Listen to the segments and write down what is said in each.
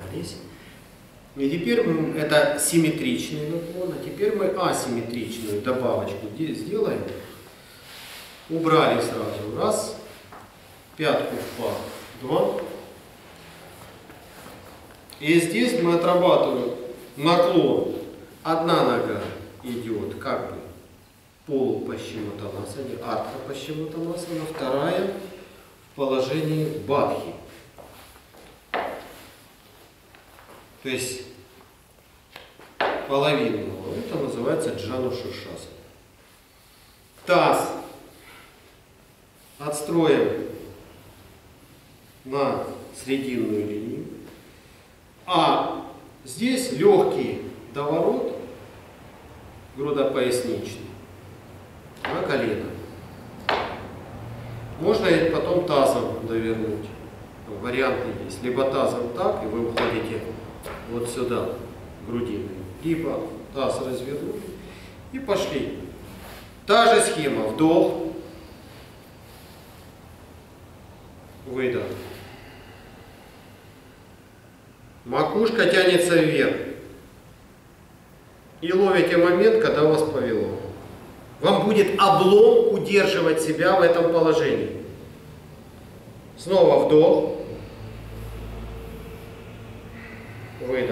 разобрались. И теперь это симметричный наклон, а теперь мы асимметричную добавочку сделаем. Убрали сразу. Раз. Пятку в пах. Два. И здесь мы отрабатываем наклон. Одна нога идет как бы полу Пашчимоттанасана, артха Пашчимоттанасана, вторая в положении бадхи. То есть половинного. Это называется Джану Ширшасана. Таз отстроим на срединную линию. А здесь легкий доворот грудопоясничный на колено. Можно и потом тазом довернуть. Варианты есть. Либо тазом так, и вы уходите вот сюда, грудиной. Либо таз развернули и пошли. Та же схема. Вдох. Выдох. Макушка тянется вверх. И ловите момент, когда вас повело. Вам будет облом удерживать себя в этом положении. Снова вдох. Выдох.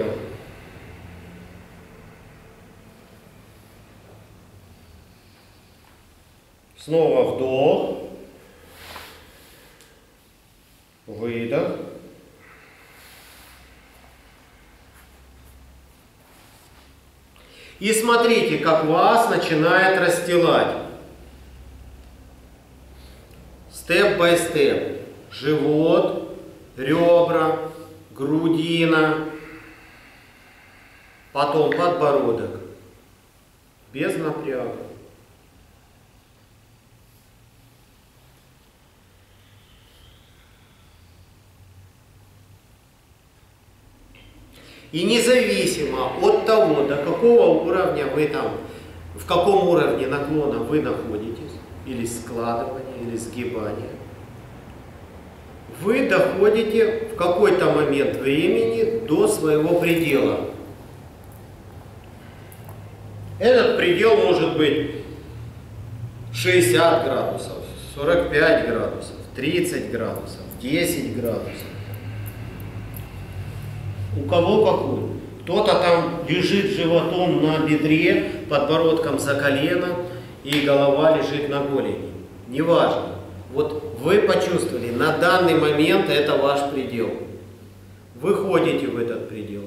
Снова вдох. Выдох. И смотрите, как вас начинает расстилать. Степ-бай-степ. Живот, ребра, грудина, потом подбородок. Без напряга. И независимо от того, до какого уровня вы там, в каком уровне наклона вы находитесь, или складывания, или сгибания, вы доходите в какой-то момент времени до своего предела. Этот предел может быть 60 градусов, 45 градусов, 30 градусов, 10 градусов. У кого какой? Кто-то там лежит животом на бедре, подбородком за колено, и голова лежит на голени. Неважно. Вот вы почувствовали, на данный момент это ваш предел. Вы ходите в этот предел.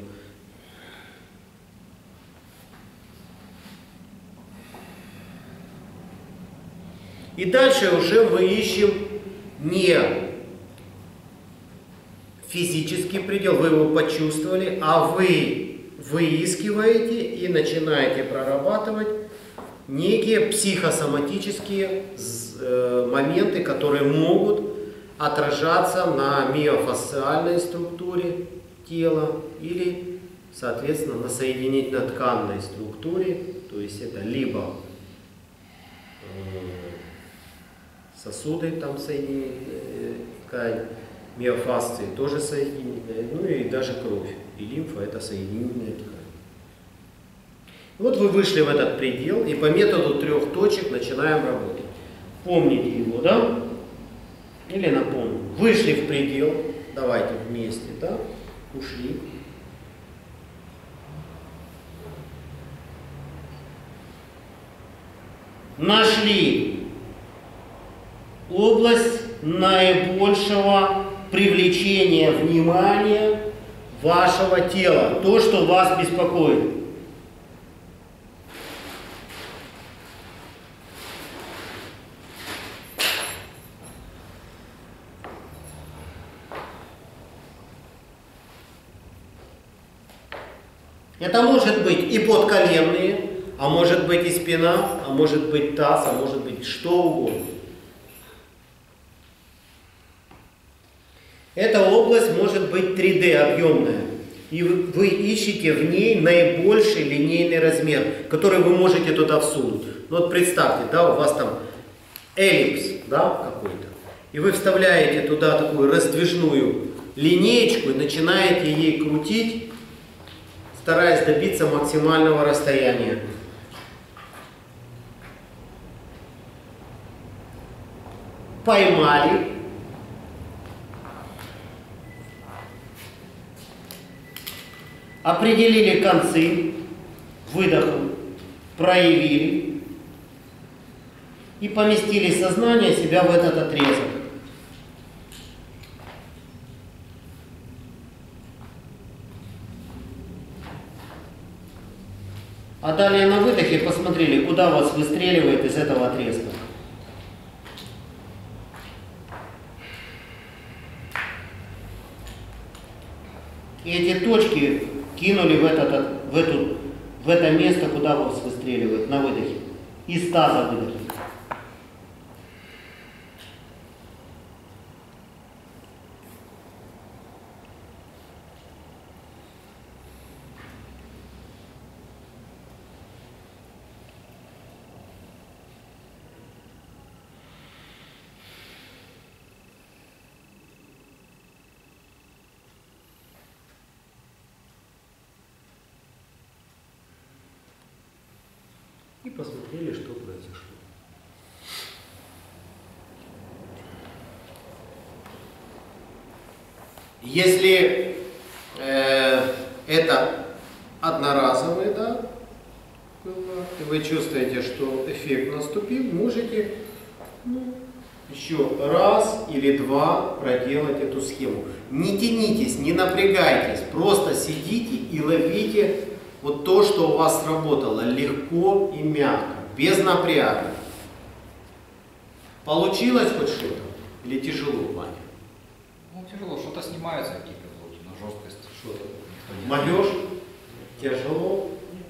И дальше уже мы ищем не физический предел, вы его почувствовали, а вы выискиваете и начинаете прорабатывать некие психосоматические моменты, которые могут отражаться на миофасциальной структуре тела или, соответственно, на соединительно-тканной структуре, то есть это либо сосуды, там соединительная ткань, миофасции тоже соединительная, ну и даже кровь и лимфа это соединительная ткань. Вот вы вышли в этот предел и по методу 3 точек начинаем работать. Помните его, да? Или напомню. Вышли в предел, давайте вместе, да? Ушли. Нашли область наибольшего привлечения внимания вашего тела, то, что вас беспокоит. Это может быть и подколенные, а может быть и спина, а может быть таз, а может быть что угодно. Эта область может быть 3D объемная, и вы ищете в ней наибольший линейный размер, который вы можете туда всунуть. Ну вот представьте, да, у вас там эллипс, да, какой-то, и вы вставляете туда такую раздвижную линеечку и начинаете ей крутить, стараясь добиться максимального расстояния. Поймали. Определили концы, выдохом, проявили и поместили сознание себя в этот отрезок. А далее на выдохе посмотрели, куда вас выстреливает из этого отрезка. И эти точки кинули в это место, куда вас выстреливает на выдохе. Из таза выдохе. И посмотрели, что произошло. Если это одноразовый, да, и вы чувствуете, что эффект наступил, можете еще раз или два проделать эту схему. Не тянитесь, не напрягайтесь, просто сидите и ловите вот то, что у вас сработало, легко и мягко, без напряга. Получилось хоть что-то? Или тяжело, Ваня? Ну, тяжело, что-то снимается, какие-то звуки, но жесткость. Что-то. Могешь? Тяжело?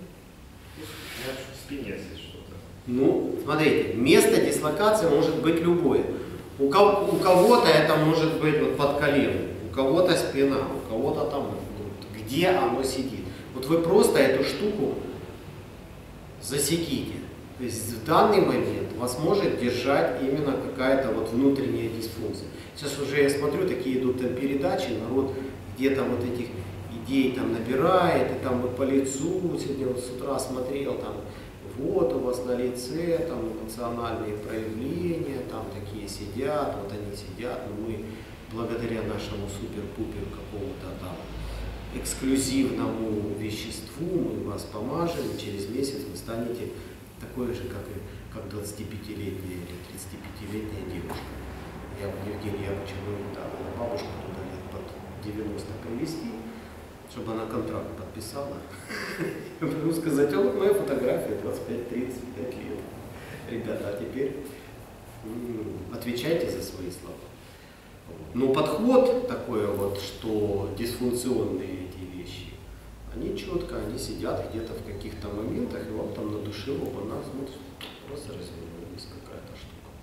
В спине есть что-то. Ну, смотрите, место дислокации может быть любое. У кого-то это может быть вот под коленом, у кого-то спина, у кого-то там, где оно сидит. Вот вы просто эту штуку засеките. То есть в данный момент вас может держать именно какая-то вот внутренняя дисфункция. Сейчас уже я смотрю, такие идут там передачи, народ где-то вот этих идей там набирает, и там вот по лицу, сегодня вот с утра смотрел, там вот у вас на лице там эмоциональные проявления, там такие сидят, вот они сидят, но мы благодаря нашему супер-пупер какому-то там эксклюзивному веществу мы вас помажем, и через месяц вы станете такой же, как 25-летняя или 35-летняя девушка. Евгений, я почему не так, бабушку туда лет под 90 привезти, чтобы она контракт подписала. Я могу сказать, а вот моя фотография 25-35 лет. Ребята, а теперь отвечайте за свои слова. Но подход такой вот, что дисфункционные эти вещи, они четко, они сидят где-то в каких-то моментах, и вам там на душе оба-на, смотрит, просто развернулась какая-то штука.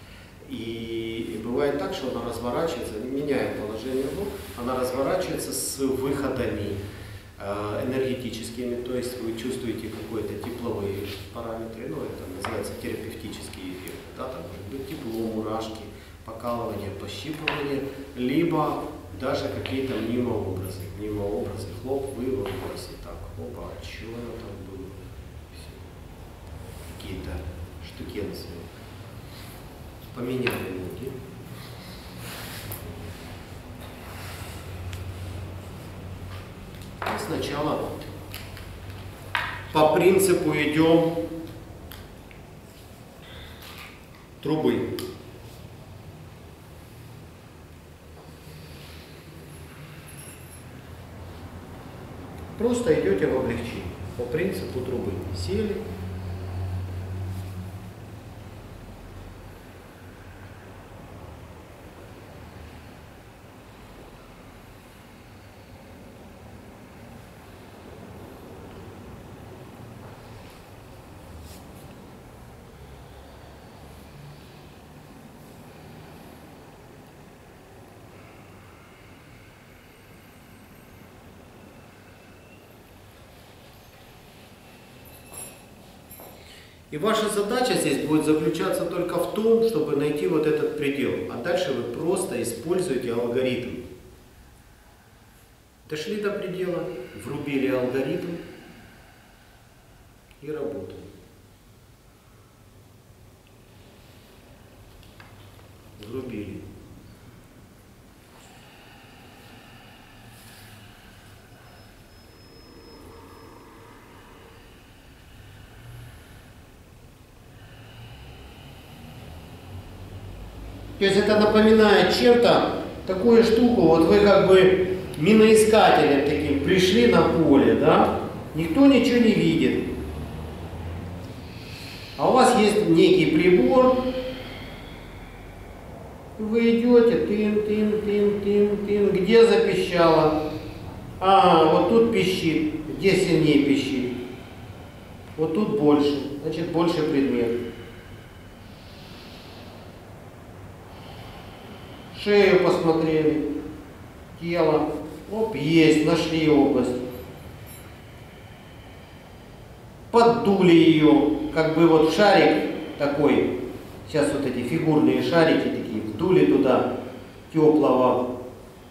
И бывает так, что она разворачивается, меняя положение ног, она разворачивается с выходами энергетическими, то есть вы чувствуете какой-то тепловые параметры, ну это называется терапевтический эффект, да, там может быть тепло, мурашки, покалывание, пощипывание, либо даже какие-то мнимообразы, хлоп, вы в образе, так, опа, что оно там было, какие-то штукенции, поменяли ноги. И сначала по принципу идем трубы. Просто идете в облегчение. По принципу трубы. Сели. И ваша задача здесь будет заключаться только в том, чтобы найти вот этот предел. А дальше вы просто используете алгоритм. Дошли до предела, врубили алгоритм и работаем. Врубили. То есть это напоминает чем-то такую штуку, вот вы как бы миноискателем таким пришли на поле, да? Никто ничего не видит. А у вас есть некий прибор, вы идете, тын, где запищало? Вот тут пищит, где сильнее пищит? Вот тут больше, значит больше предмет. Шею посмотрели, тело, оп, есть, нашли область. Поддули ее, как бы вот шарик такой, сейчас вот эти фигурные шарики такие, вдули туда теплого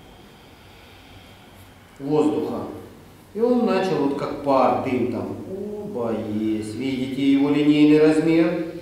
воздуха. И он начал вот как пар, дым там, оба есть, видите его линейный размер?